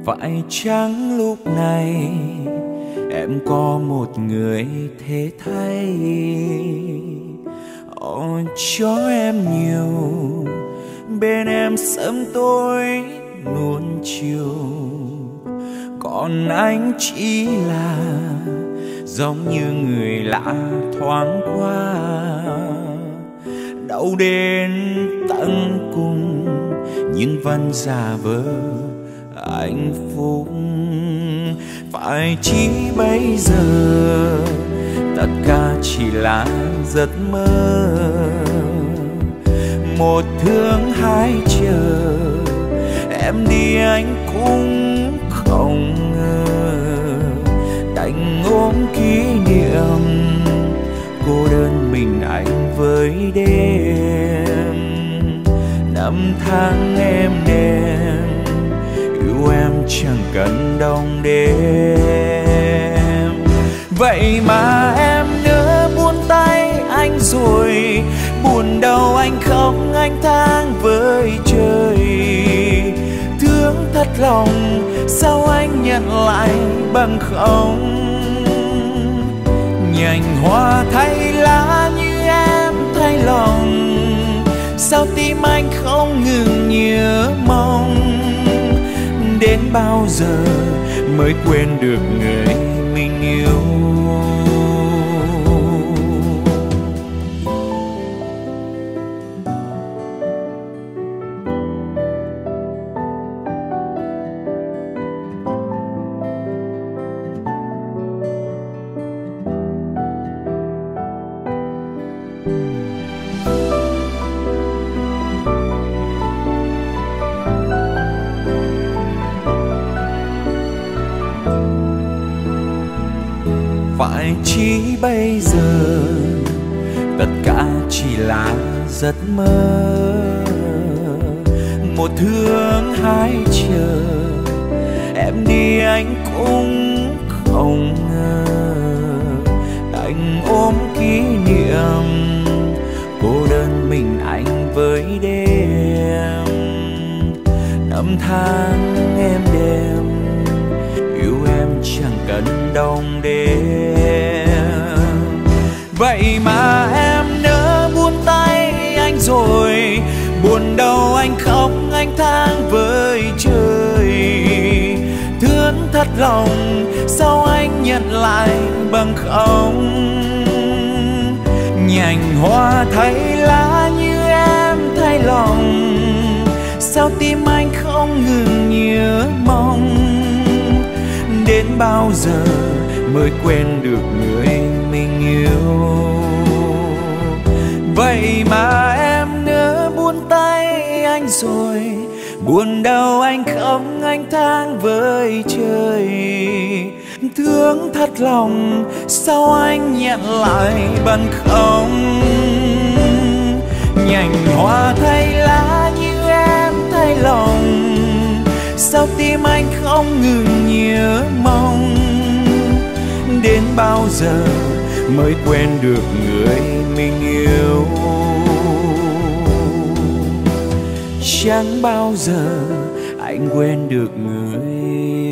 Phải chăng lúc này em có một người thế thay, cho em nhiều, bên em sớm tối nuông chiều. Còn anh chỉ là giống như người lạ thoáng qua, đau đến tận cùng nhưng vẫn giả vờ hạnh phúc. Phải chỉ bây giờ tất cả chỉ là giấc mơ, một thương hai chờ, em đi anh cũng không ngờ. Đành ôm kỷ niệm cô đơn mình anh với đêm, năm tháng êm đềm yêu em chẳng cần đông đêm. Vậy mà em nỡ buông tay anh rồi, buồn đầu anh khóc anh than với trời. Thương thật lòng sao anh nhận lại bằng không, nhành hoa thay lá như em thay lòng. Sao tim anh không ngừng nhớ mong, đến bao giờ mới quên được người mình yêu. Phải chỉ bây giờ tất cả chỉ là giấc mơ, một thương hai chờ, em đi anh cũng không ngờ. Đành ôm kỷ niệm cô đơn mình anh với đêm, năm tháng êm đềm yêu em chẳng cần đông đêm. Vậy mà em nỡ buông tay anh rồi, buồn đầu anh khóc anh than với trời. Thương thật lòng sao anh nhận lại bằng không, nhành hoa thay lá như em thay lòng. Sao tim anh không ngừng nhớ mong, đến bao giờ mới quên được người mình yêu. Vậy mà em nỡ buông tay anh rồi, buồn đau anh khóc anh than với trời. Thương thật lòng sao anh nhận lại bằng không, nhành hoa thay lá như em thay lòng. Sao tim anh không ngừng nhớ mong, đến bao giờ mới quên được người mình yêu. Chẳng bao giờ anh quên được người